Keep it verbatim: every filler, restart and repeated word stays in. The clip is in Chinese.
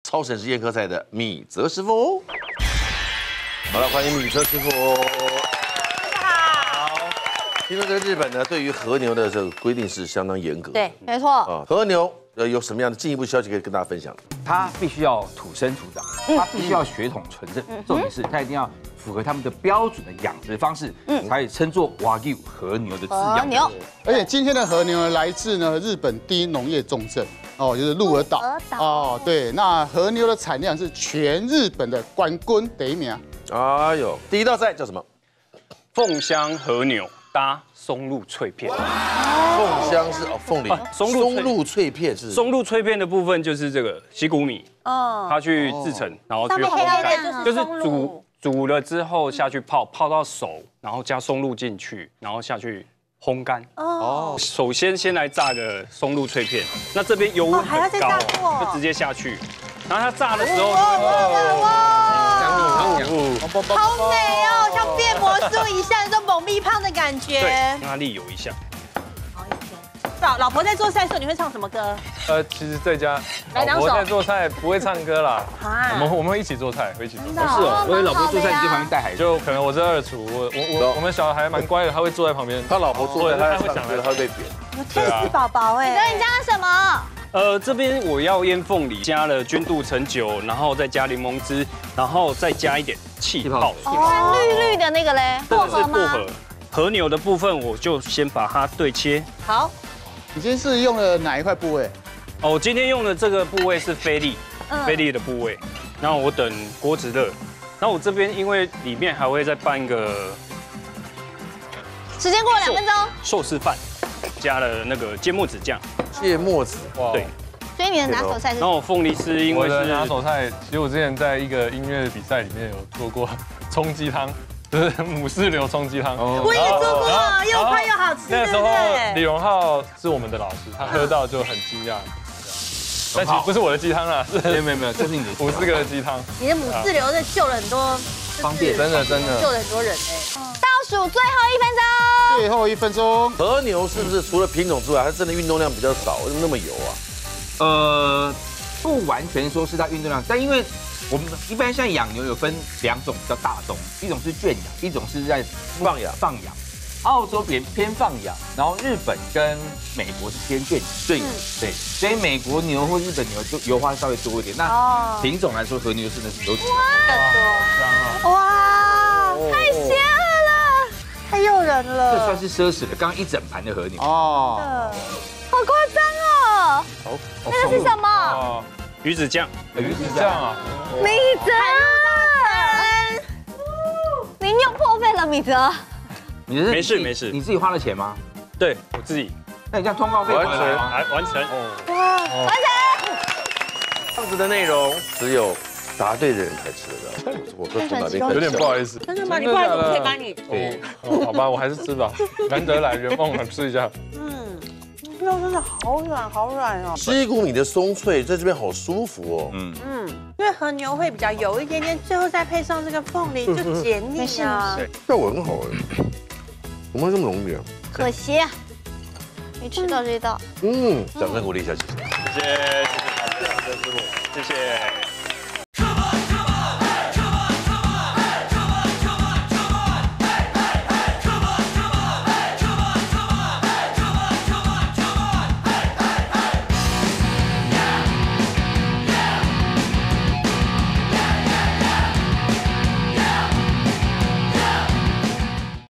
超省时宴客菜的米泽师傅哦。好了，欢迎米泽师傅。好。听说这个日本呢，对于和牛的这个规定是相当严格。 对，没错。 啊，和牛呃有什么样的进一步消息可以跟大家分享？ 它必须要土生土长，它必须要血统纯正，重点是它一定要符合他们的标准的养殖方式，才称作和牛和牛的字样。 和牛。 而且今天的和牛呢，来自呢日本第一农业重镇哦，就是鹿儿岛。哦，对，那和牛的产量是全日本的冠军第一名。 哎呦，第一道菜叫什么？ 凤香和牛搭松露脆片。 凤香是哦，凤梨。 松露松露脆片是。 松露脆片的部分就是这个西谷米， 哦， 它去制成，然后去烘黑黑干， 的就是煮煮了之后下去泡，泡到熟，然后加松露进去，然后下去烘干。哦，首先先来炸个松露脆片，那这边油温很高哦，就直接下去，然后它炸的时候， 哇哇哇！ 好美哦，像变魔术一样，这种猛力胖的感觉。 对，让它沥油一下。 老老婆在做菜的时候，你会唱什么歌？ 呃，其实在家， 来两首老婆在做菜不会唱歌啦。 啊我们我们会一起做菜，会一起做菜。 是哦，我有老婆做菜，你在旁边带孩子。 就可能我是二厨，我我我我们小孩蛮乖的，他会坐在旁边。 他老婆做菜，他会想着他会被扁。 有天使宝宝哎！ 那你加了什么？ 呃，这边我要腌凤梨，加了君度橙酒，然后再加柠檬汁，然后再加一点气泡。 哦，绿绿的那个嘞， 这个是薄吗？ 荷。和牛的部分，我就先把它对切。 好， 你今天是用了哪一块部位？ 哦，我今天用的这个部位是菲力，菲力的部位。然后我等锅子热，然后我这边因为里面还会再拌一个时间过了两分钟， 寿司饭，加了那个芥末子酱。 芥末子， 哇对。 所以你的拿手菜是？ 然后我凤梨是因我的为是拿手菜，其实我之前在一个音乐比赛里面有做过葱鸡汤，就是母士牛葱鸡汤。 我也做过，又快又好吃， 那个时候对李荣浩是我们的老师，他喝到就很惊讶。但其实不是我的鸡汤啦，是没有没有没有，就是你的五四个的鸡汤。 你的母自流是救了很多， 方便， 真的真的救了很多人哎。 倒数最后一分钟， 最后一分钟。 和牛是不是除了品种之外，它真的运动量比较少，为什么那么油啊？ 呃，不完全说是它运动量，但因为我们一般像养牛有分两种比较大宗，一种是圈养，一种是在放养放养。澳洲偏偏放养，然后日本跟美国是偏圈养。 对对，所以美国牛或日本牛就油花稍微多一点。那品种来说，和牛真的是有更多。 哇，太邪恶了， 太诱人了。 这算是奢侈的，刚刚一整盘的和牛。 哦， 好夸张哦！ 好， 那个是什么？ 哦， 鱼子酱， 鱼子这样啊， 米泽，您又破费了，米泽。 你是没事没事你自己花了钱吗？ 对我自己那你这样通告费完成来完成。 哇，完成！ 这样子的内容只有答对的人才吃得到。我都从哪边？ 有点不好意思。 真的吗？你不好意思，我可以帮你。 对，哦好吧，我还是吃吧，难得来圆梦了，吃一下。 嗯，肉真的好软，好软哦。 西谷米的松脆在这边好舒服哦。 嗯， 嗯，因为和牛会比较油一点点，最后再配上这个凤梨，就解腻啊。 效果很好哎，怎么会这么浓郁啊？ 可惜啊，没吃到这道。 嗯，掌声鼓励一下，谢谢。 谢谢谢谢大家，师傅，谢谢。